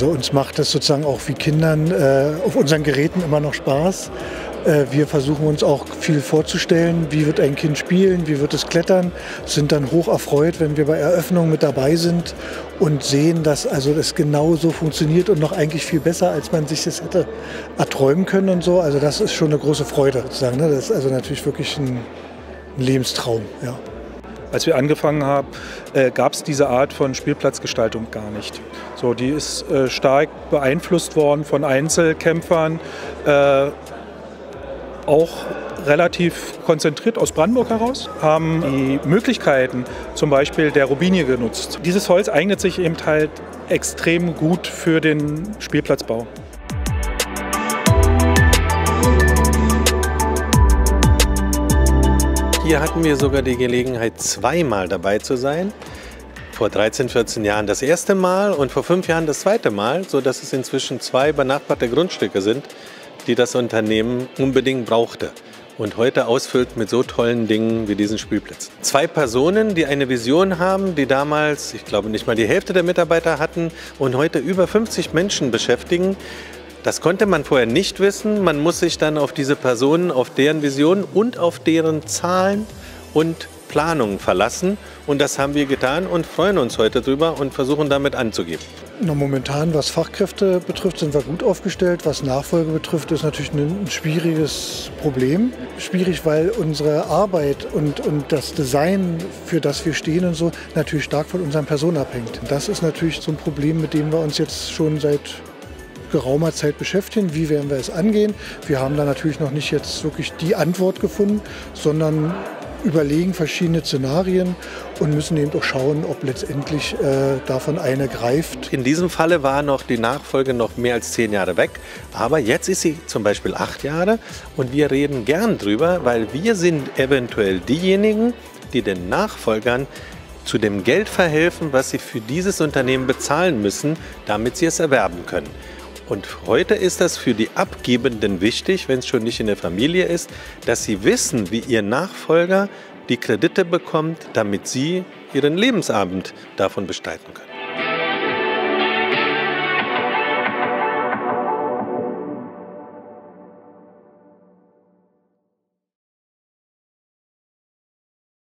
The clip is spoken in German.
Also uns macht es sozusagen auch wie Kindern auf unseren Geräten immer noch Spaß. Wir versuchen uns auch viel vorzustellen, wie wird ein Kind spielen, wie wird es klettern, sind dann hoch erfreut, wenn wir bei Eröffnungen mit dabei sind und sehen, dass also das genau so funktioniert und noch eigentlich viel besser, als man sich das hätte erträumen können und so. Also das ist schon eine große Freude sozusagen. Ne? Das ist also natürlich wirklich ein Lebenstraum. Ja. Als wir angefangen haben, gab es diese Art von Spielplatzgestaltung gar nicht. So, die ist stark beeinflusst worden von Einzelkämpfern, auch relativ konzentriert aus Brandenburg heraus, haben die Möglichkeiten zum Beispiel der Robinie genutzt. Dieses Holz eignet sich eben halt extrem gut für den Spielplatzbau. Hier hatten wir sogar die Gelegenheit, zweimal dabei zu sein. Vor 13, 14 Jahren das erste Mal und vor 5 Jahren das zweite Mal, sodass es inzwischen 2 benachbarte Grundstücke sind, die das Unternehmen unbedingt brauchte und heute ausfüllt mit so tollen Dingen wie diesen Spielplätzen. 2 Personen, die eine Vision haben, die damals, ich glaube, nicht mal die Hälfte der Mitarbeiter hatten und heute über 50 Menschen beschäftigen. Das konnte man vorher nicht wissen. Man muss sich dann auf diese Personen, auf deren Visionen und auf deren Zahlen und Planungen verlassen. Und das haben wir getan und freuen uns heute drüber und versuchen damit anzugeben. Na, momentan, was Fachkräfte betrifft, sind wir gut aufgestellt. Was Nachfolge betrifft, ist natürlich ein schwieriges Problem. Schwierig, weil unsere Arbeit und das Design, für das wir stehen und so, natürlich stark von unseren Personen abhängt. Das ist natürlich so ein Problem, mit dem wir uns jetzt schon seit geraumer Zeit beschäftigen. Wie werden wir es angehen? Wir haben da natürlich noch nicht jetzt wirklich die Antwort gefunden, sondern überlegen verschiedene Szenarien und müssen eben auch schauen, ob letztendlich davon eine greift. In diesem Falle war noch die Nachfolge noch mehr als 10 Jahre weg, aber jetzt ist sie zum Beispiel 8 Jahre und wir reden gern drüber, weil wir sind eventuell diejenigen, die den Nachfolgern zu dem Geld verhelfen, was sie für dieses Unternehmen bezahlen müssen, damit sie es erwerben können. Und heute ist das für die Abgebenden wichtig, wenn es schon nicht in der Familie ist, dass sie wissen, wie ihr Nachfolger die Kredite bekommt, damit sie ihren Lebensabend davon bestreiten können.